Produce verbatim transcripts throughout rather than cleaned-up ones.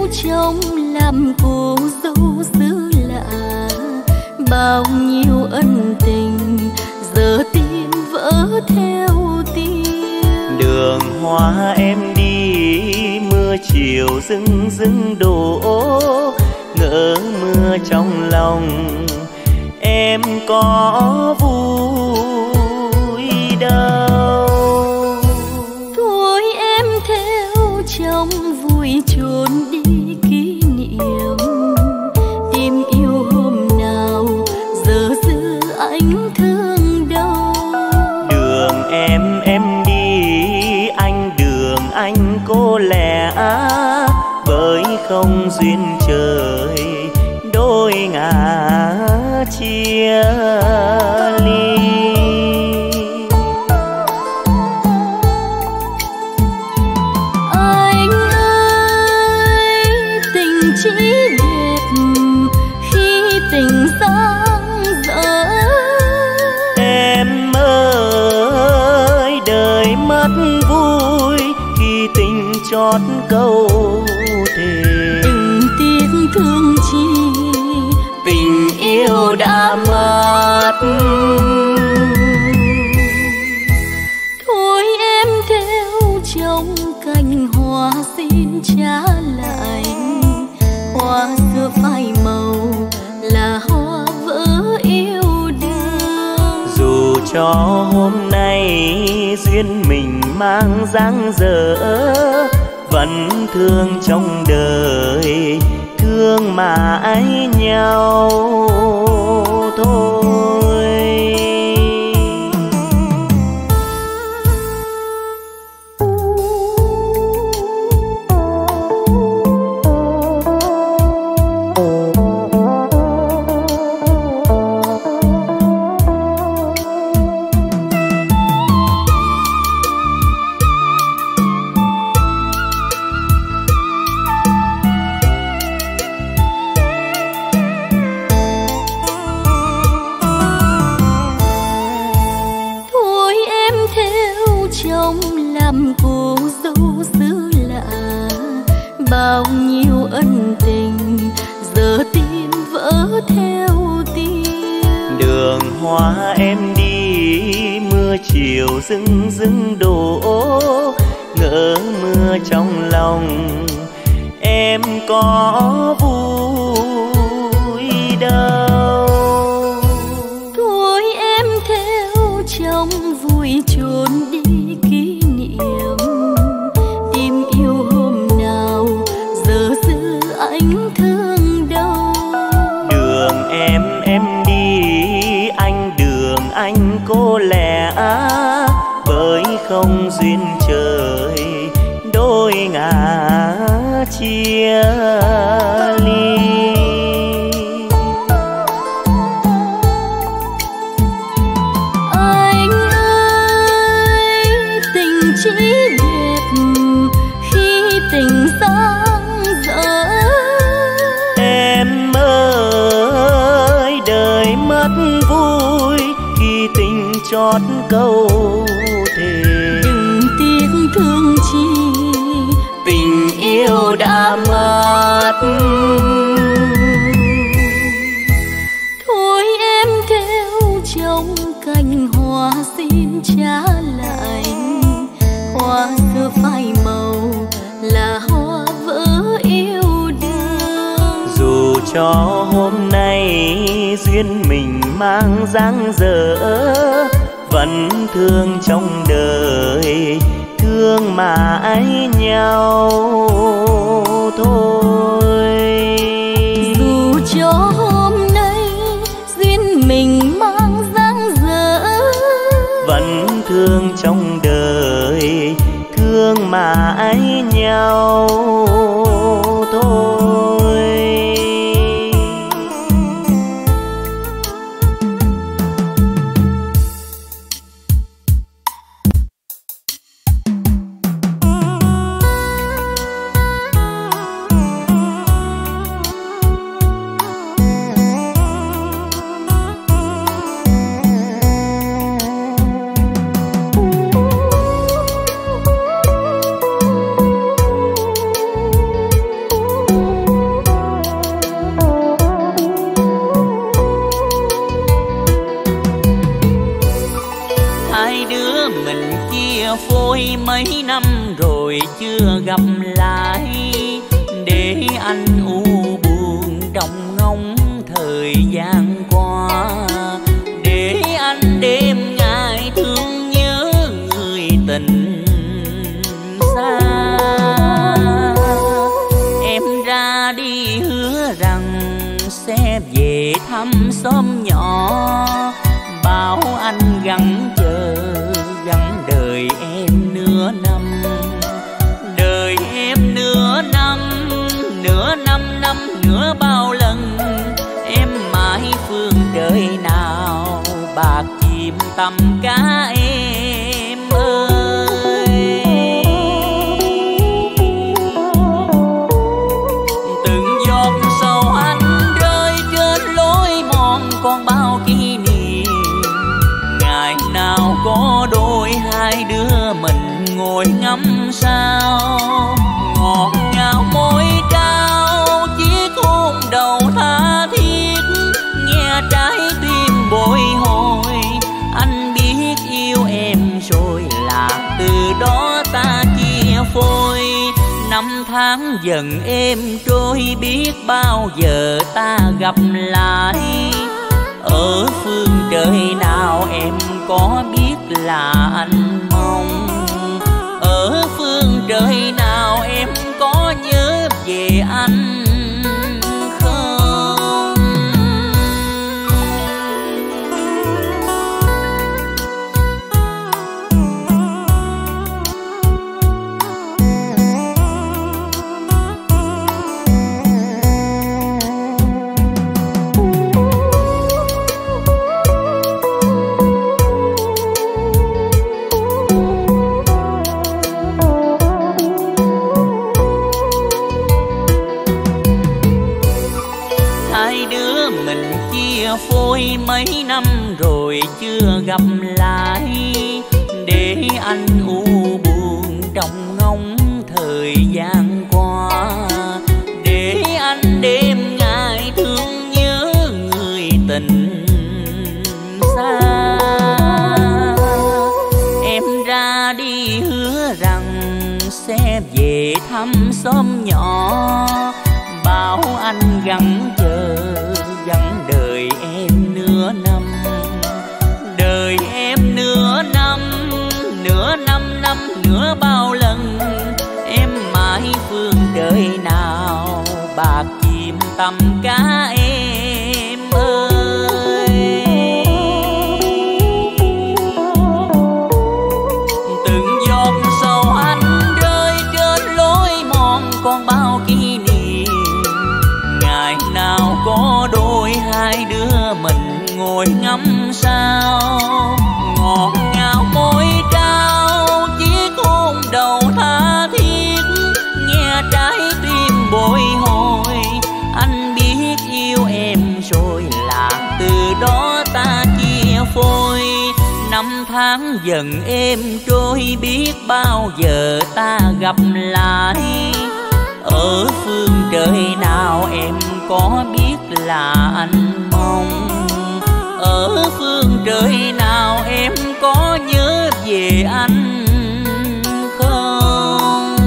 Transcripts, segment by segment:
chồng làm cô dâu xứ lạ, bao nhiêu ân tình giờ tim vỡ theo tiếng. Đường hoa em đi mưa chiều rưng rưng đổ, ngỡ mưa trong lòng em có vui đâu. Thôi em theo chồng vui trốn đi kỷ niệm, tìm yêu hôm nào giờ giữ anh thương đâu. Đường em em đi anh đường anh cô lẻ, bởi không duyên trời đôi ngả chia ly. Anh ơi tình chỉ đẹp khi tình sáng dở. Em ơi đời mất vui khi tình chót câu thề. Đừng tiếc thương chi Tình yêu đã mất. Thôi em theo chồng cành hoa xin trả lại, hoa xưa phai màu là hoa vỡ yêu đương. Dù cho hôm nay duyên mình mang dáng dở, vẫn thương trong đời thương mãi nhau thôi. Cô dâu xứ lạ, bao nhiêu ân tình giờ tim vỡ theo tiếng. Đường hoa em đi mưa chiều rưng rưng đổ, ngỡ mưa trong lòng em có vui đâu. Thôi em theo chồng vui trốn đi kỷ niệm, tìm yêu hôm nào giờ giữ anh thương đâu. Đường em em đi anh đường anh cô lẻ, bởi không duyên trời đôi ngả chia ly. Anh ơi tình chỉ đẹp khi tình sáng dở. Em ơi đời mất vui khi tình chót câu thề. Đừng tiếc thương chi Tình yêu đã mất. Thôi em theo chồng cành hoa xin trả lại, hoa xưa phai màu là hoa vỡ yêu đương. Dù cho hôm nay duyên mình mang dáng dở, vẫn thương trong đời thương mãi nhau thôi. Dù cho hôm nay duyên mình mang dáng dở, vẫn thương trong đời thương mãi nhau thôi. thăm xóm nhỏ, bảo anh gắng chờ gắng đợi em nửa năm. Đợi em nửa năm, nửa năm năm nữa bao lần, em mãi phương trời nào bạc chìm tầm cá em ơi. Từng giọt sầu anh rơi trên lối mòn còn bao kỷ niệm. Ngày nào có đôi hai đứa mình ngồi ngắm sao, ngọt ngào môi trao chiếc hôn đầu tha thiết. Nghe trái tim bồi hồi, anh biết yêu em rồi là từ đó ta chia phôi. Năm tháng dần êm trôi, biết bao giờ ta gặp lại. Ở phương trời nào em có biết là anh mong. Ở phương trời nào em có nhớ về anh không? Phôi mấy năm rồi chưa gặp lại, để anh u buồn trong ngóng thời gian qua. Để anh đêm ngày thương nhớ người tình xa. Em ra đi hứa rằng sẽ về thăm xóm nhỏ, bảo anh gắng chờ gắng đợi em nửa năm. Đợi em nửa năm, nửa năm năm nữa bao lần, em mãi phương trời nào bạc chìm tầm cá em ơi. Từng giọt sầu anh rơi trên lối mòn còn bao kỷ niệm. Ngày nào có đôi hai đứa mình ngồi ngắm sao, ngọt ngào môi trao chiếc hôn đầu tha thiết. Nghe trái tim bồi hồi, anh biết yêu em rồi là từ đó ta chia phôi. Năm tháng dần êm trôi, biết bao giờ ta gặp lại. Ở phương trời nào em có biết là anh mong. Ở phương trời nào em có nhớ về anh không?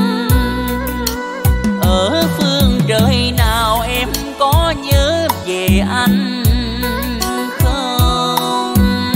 Ở phương trời nào em có nhớ về anh không?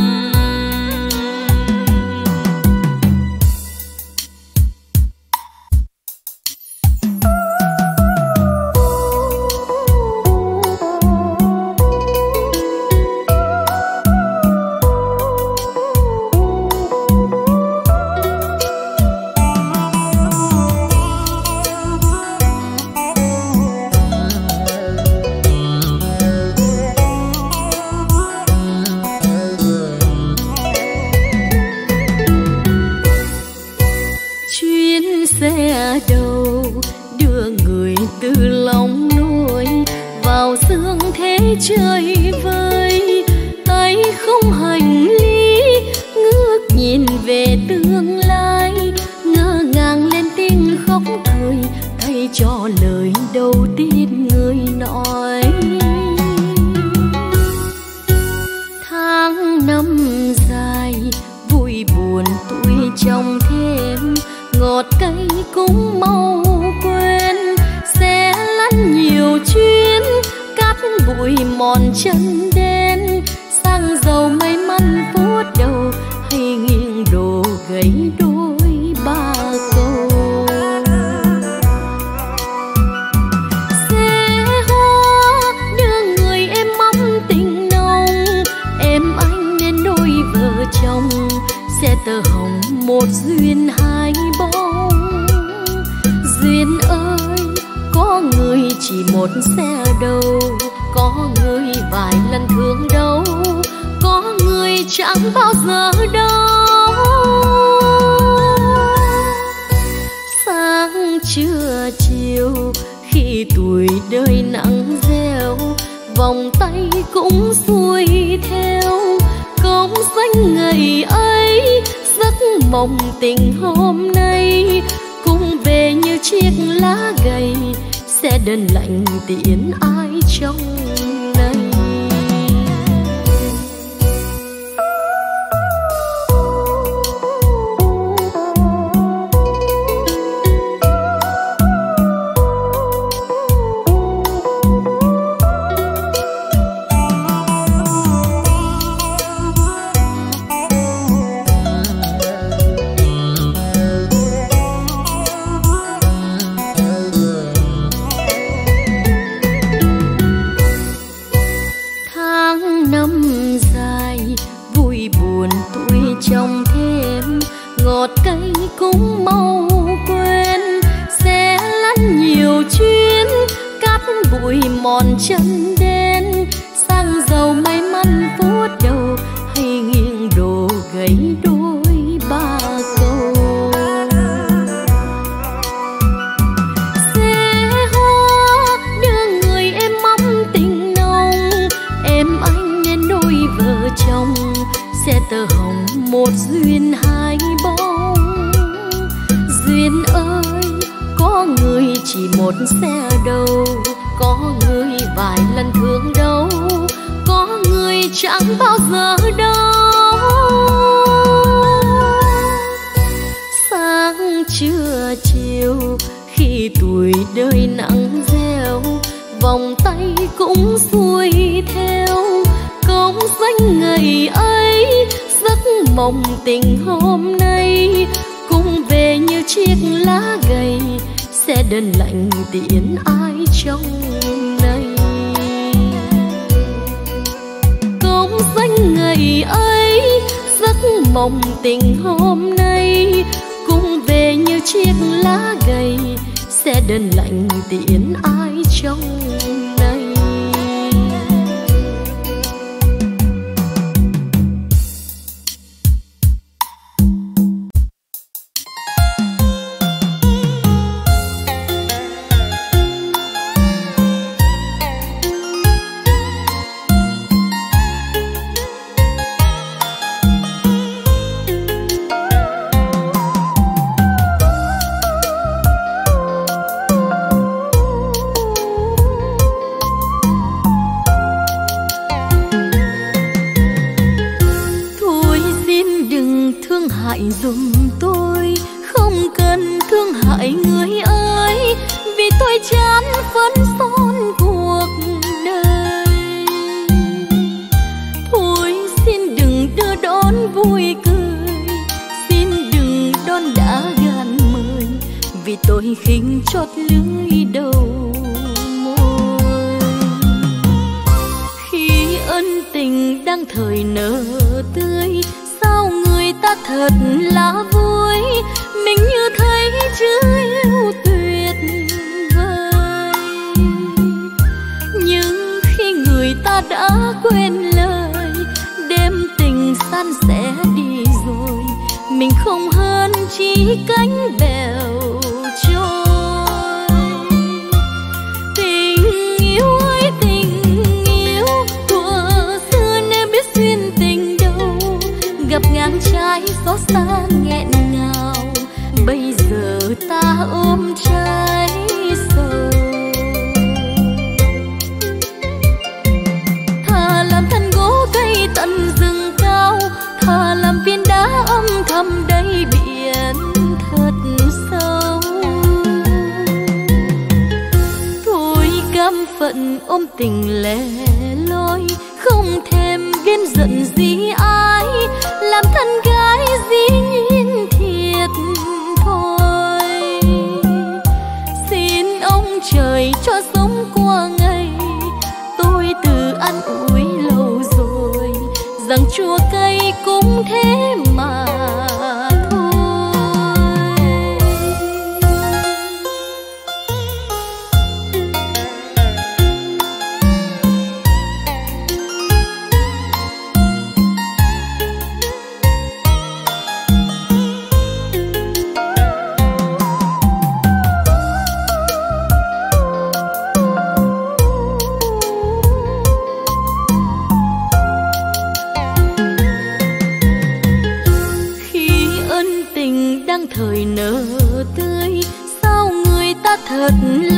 Xe đầu đưa người từ lòng núi vào sương thế trời vơi. Tay không hành lý ngước nhìn về tương lai, ngơ ngàng lên tiếng khóc thời thay cho lời đầu tiên người nói. Tháng năm dài vui buồn tuổi trong thêm, ngọt cay cũng mau quên. Sẽ lăn nhiều chuyến cát bụi mòn chân đen, xăng dầu may mắn phút đầu hay nghiêng đổ gãy đôi ba câu. Xe hoa đưa người em mong ơi, có người chỉ một xe đầu, có người vài lần thương đâu, có người chẳng bao giờ đâu. Sáng trưa chiều khi tuổi đời nắng gieo, vòng tay cũng xuôi theo cống xanh ngày ấy. Giấc mộng tình hôm nay cũng về như chiếc lá gầy, sẽ đơn lạnh tiễn ai trong này. Mòn chân đen xăng dầu may mắn phút đầu, hay nghiêng đổ gãy đôi ba câu. Xe hoa đưa người em mong tình nồng, em anh nên đôi vợ chồng, xe tơ hồng một duyên hai bóng. Duyên ơi, có người chỉ một xe đầu, có người vài lần thương đâu, có người chẳng bao giờ đâu. Sáng trưa chiều khi tuổi đời nắng gieo, vòng tay cũng xuôi theo cống xanh ngày ấy. Giấc mộng tình hôm nay cũng về như chiếc lá gầy, sẽ đơn lạnh tiễn ai trong này. Cống xanh ngày ấy, giấc mộng tình hôm nay cũng về như chiếc lá gầy, sẽ đơn lạnh tiễn ai trong này. Dùm tôi, không cần thương hại người ơi, vì tôi chán phấn son cuộc đời. Thôi xin đừng đưa đón vui cười, xin đừng đón đã gàn mời, vì tôi khinh chót lưỡi đầu môi. Khi ân tình đang thời nở tươi, sao người ta thật là vui, mình như thấy chưa yêu tuyệt vời. Nhưng khi người ta đã quên lời, đêm tình san sẻ đi rồi, mình không hơn chỉ cánh bèo trôi. Tình yêu ơi tình yêu, thuở xưa nên biết duyên tình đâu, gặp ngang trái gió xa nghẹn ngào, bây giờ ta ôm trái sầu. Thà làm thân gỗ cây tận rừng cao, thà làm viên đá âm thầm đáy biển thật sâu. Thôi cam phận ôm tình lẻ loi, không thèm ghen giận gì ai, làm thân gái dĩ nhiên thiệt thôi. Xin ông trời cho sống qua ngày, tôi tự ăn ủi lâu rồi, rằng chua cay cũng thế mà thôi.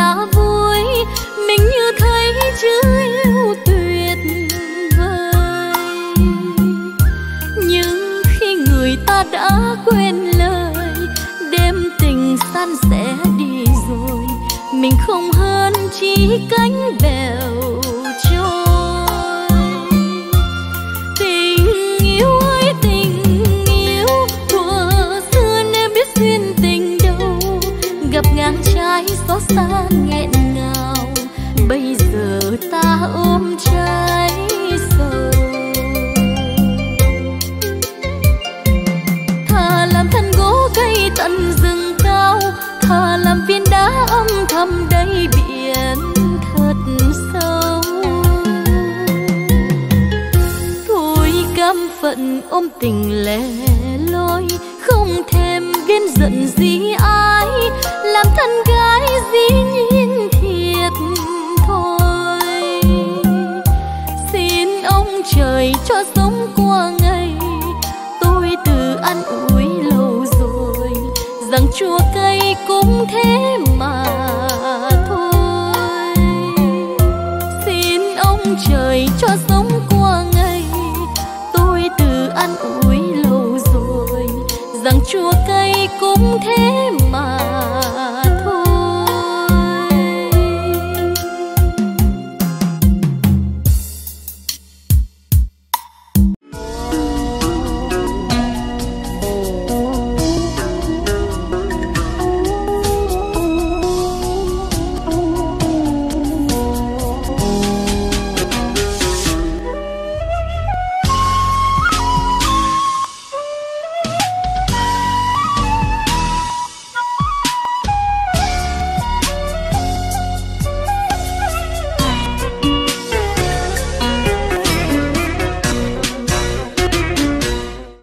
là vui, mình như thấy chưa yêu tuyệt vời. Nhưng khi người ta đã quên lời, đêm tình san sẻ đi rồi, mình không hơn chỉ cánh bèo trôi. Tình yêu ơi tình yêu, thuở xưa nên biết duyên tình đâu, gặp ngang trái xót xa nghẹn ngào, bây giờ ta ôm trái sầu. Thà làm thân gỗ cây tận rừng cao, thà làm viên đá âm thầm đáy biển thật sâu. Thôi cam phận ôm tình lẻ loi, không thèm viên giận gì ai, làm thân gái dĩ nhiên thiệt thôi. Xin ông trời cho sống qua ngày, tôi tự an ủi lâu rồi, rằng chua cay cũng thế mà thôi. Xin ông trời